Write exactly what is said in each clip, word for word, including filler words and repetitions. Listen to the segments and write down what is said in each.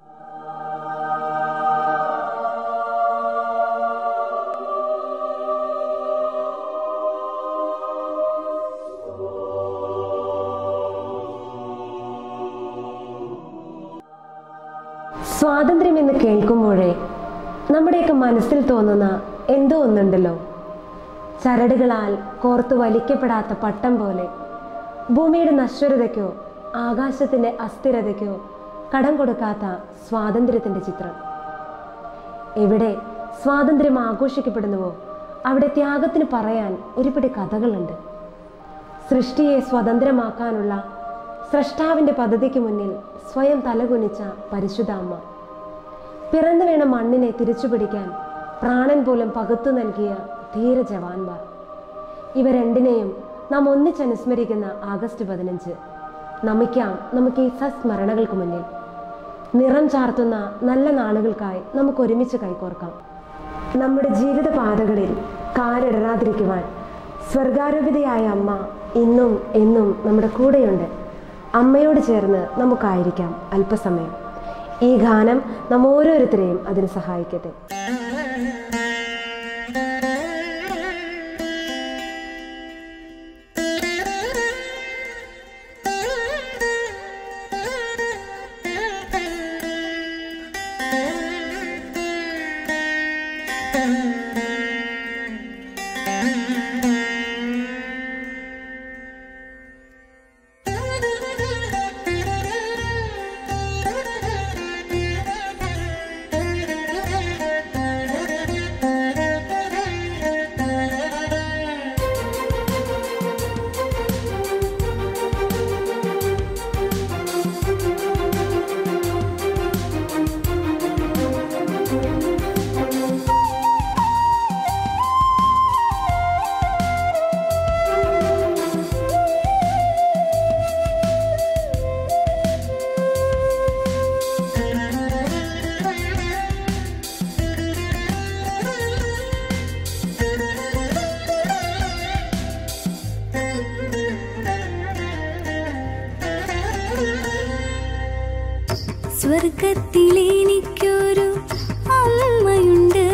സ്വാതന്ത്ര്യം എന്ന് കേൾക്കുമ്പോഴേ നമ്മുടെയൊക്കെ മനസ്സിൽ തോന്നുന്ന എന്തോ ഒന്നുണ്ടല്ലോ. ചരടുകളാൽ കോർത്തു വലിക്കപ്പെടാത്ത പട്ടം പോലെ ഭൂമിയുടെ നശ്വരതയ്ക്കോ ആകാശത്തിൻ്റെ അസ്ഥിരതയ്ക്കോ കടം കൊടുക്കാത്ത സ്വാതന്ത്ര്യത്തിൻ്റെ ചിത്രം. എവിടെ സ്വാതന്ത്ര്യം ആഘോഷിക്കപ്പെടുന്നുവോ അവിടെ ത്യാഗത്തിന് പറയാൻ ഒരുപിടി കഥകളുണ്ട്. സൃഷ്ടിയെ സ്വതന്ത്രമാക്കാനുള്ള സ്രഷ്ടാവിൻ്റെ പദ്ധതിക്ക് മുന്നിൽ സ്വയം തലകുനിച്ച പരിശുദ്ധ അമ്മ, പിറന്നു വീണ മണ്ണിനെ തിരിച്ചു പിടിക്കാൻ പ്രാണൻ പോലും പകുത്തു നൽകിയ ധീര ജവാന്മാർ, ഇവ രണ്ടിനെയും നാം ഒന്നിച്ചനുസ്മരിക്കുന്ന ആഗസ്റ്റ് പതിനഞ്ച് നമിക്കാം നമുക്ക് ഈ സസ്മരണകൾക്ക് മുന്നിൽ. നിറം ചാർത്തുന്ന നല്ല നാളുകൾക്കായി നമുക്ക് ഒരുമിച്ച് കൈകോർക്കാം. നമ്മുടെ ജീവിത പാതകളിൽ കാലിടരാതിരിക്കുവാൻ സ്വർഗാരോപിതയായ അമ്മ ഇന്നും എന്നും നമ്മുടെ കൂടെയുണ്ട്. അമ്മയോട് ചേർന്ന് നമുക്കായിരിക്കാം അല്പസമയം. ഈ ഗാനം നാം ഓരോരുത്തരെയും അതിന് സഹായിക്കട്ടെ. സ്വർഗത്തിലെനിക്കൊരു അമ്മയുണ്ട്,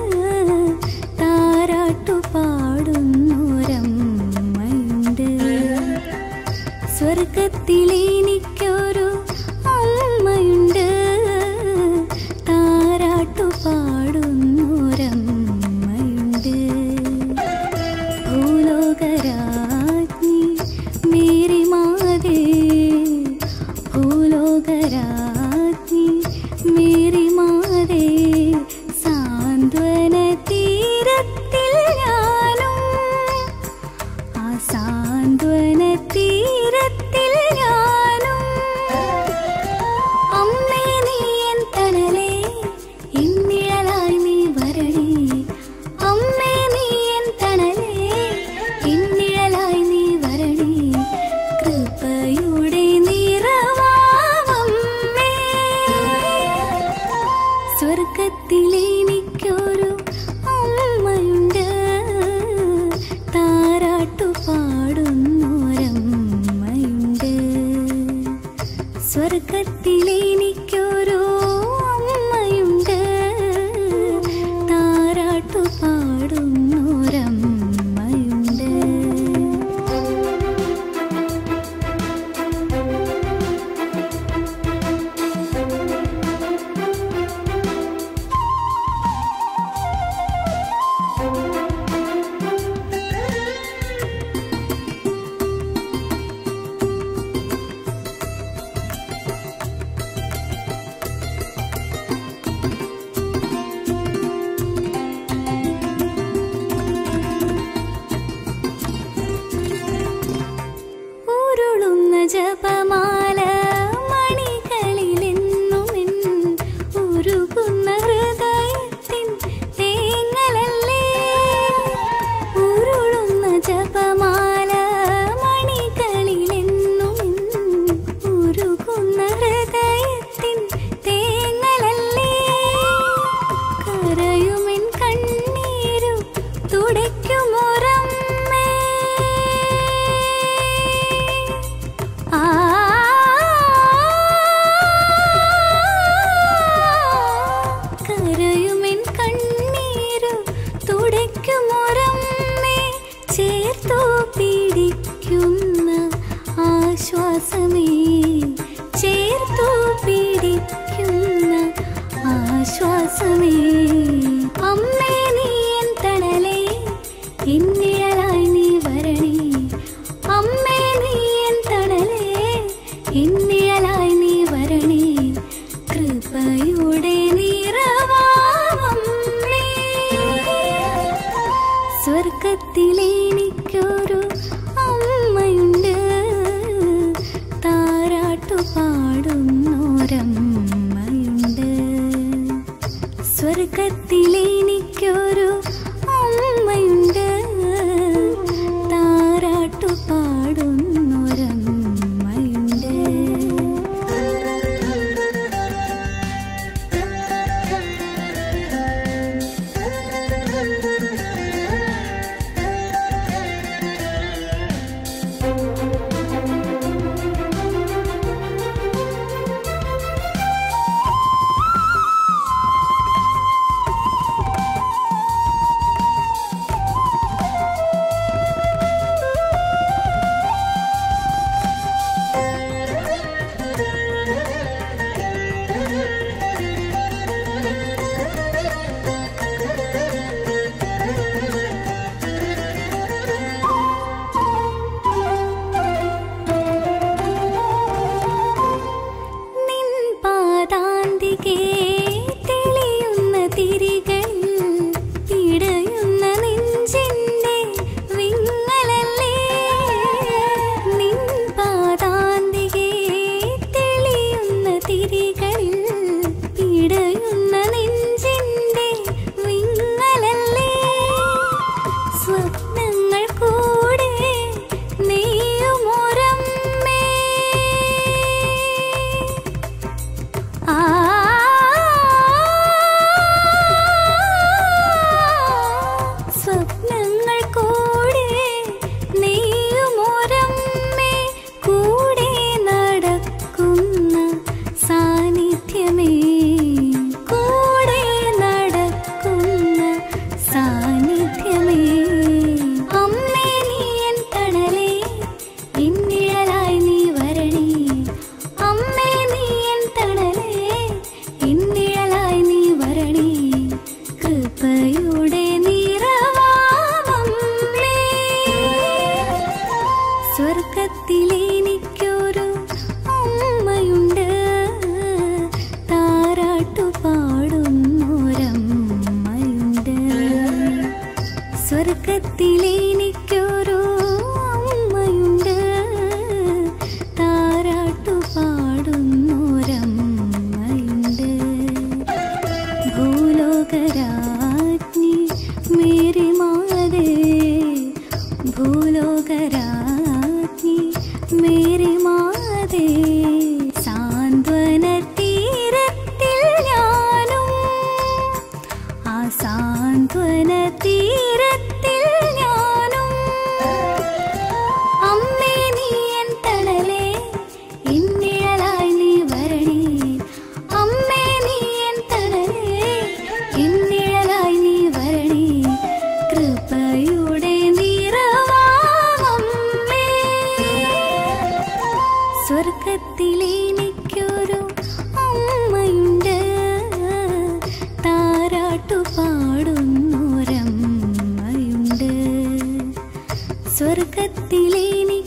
താരാട്ടു പാടുന്നൊരമ്മയുണ്ട്. സ്വർഗത്തിലെനിക്കൊരു അമ്മയുണ്ട്, താരാട്ടു പാടുന്നൊരമ്മയുണ്ട്. ഭൂലോകരാജ്ഞി മേരി മാതേ, ഭൂലോകരാ മേരി മാതേ, സാന്ത്വന തീരത്തിൽ ഞാനും, ആ സാന്ത്വന തീരത്തിൽ ഞാനും ശ്വാസമേ അമ്മേ നീ എൻ തണലേ എന്നിഴലായി നീ വരണേ അമ്മേ നീ എൻ തണലേ എന്നിഴലായി നീ വരണേ കൃപയുടെ നിറവാമമ്മേ സ്വർഗത്തിലെനിക്കൊരു അമ്മയുണ്ട് താരാട്ടു പാടുന്നോരമ്മയുണ്ട് സ്വർഗത്തിലെനിക്കൊരു അമ്മയുണ്ട് താരാട്ടു പാടുന്നോരമ്മയുണ്ട് തെളിയുന്ന തിരികളിൽ പിടയുന്ന നെഞ്ചിന്റെ വിങ്ങലല്ലേ നിൻ പാദാന്തികേ തെളിയുന്ന തിരികളിൽ പിടയുന്ന നെഞ്ചിന്റെ വിങ്ങലല്ലേ സ്വപ്നങ്ങൾ കൂടെ നെയ്യുമൊരമ്മേ ആ സ്വപ്നങ്ങൾ കൂടെ നെയ്യുമൊരമ്മേ കൂടെ നടക്കുന്ന സാന്നിധ്യമേ കൂടെ നടക്കുന്ന സാന്നിധ്യമേ അമ്മേ നീ എൻ തണലേ എന്നിഴലായി നീ വരണേ അമ്മേ നീ എൻ തണലേ എന്നിഴലായി നീ വരണേ കൃപയുടെ നിറവാമമ്മേ സ്വർഗത്തിലെനിക്കൊരു അമ്മയുണ്ട് താരാട്ടു പാടുന്നോരമ്മയുണ്ട് സ്വർഗത്തിലെനിക്കൊരു അമ്മയുണ്ട് താരാട്ടു പാടുന്നോരമ്മയുണ്ട് ഭൂലോകരാജ്ഞി മേരി മാതേ ഭൂലോകരാജ്ഞി മേരി മാതേ സാന്ത്വന തീരത്തിൽ ഞാനും ആ സാന്ത്വന തീരത്തിൽ ഞാനും അമ്മേ നീ എൻ തണലേ എന്നിഴലായി നീ വരണേ അമ്മേ നീ എൻ തണലേ എന്നിഴലായി നീ വരണേ കൃപയുടെ നിറവാമമ്മേ സ്വർഗത്തിലെനിക്കൊരു അമ്മയുണ്ട് താരാട്ടു പാടുന്നോരമ്മയുണ്ട് സ്വർഗത്തിലെനി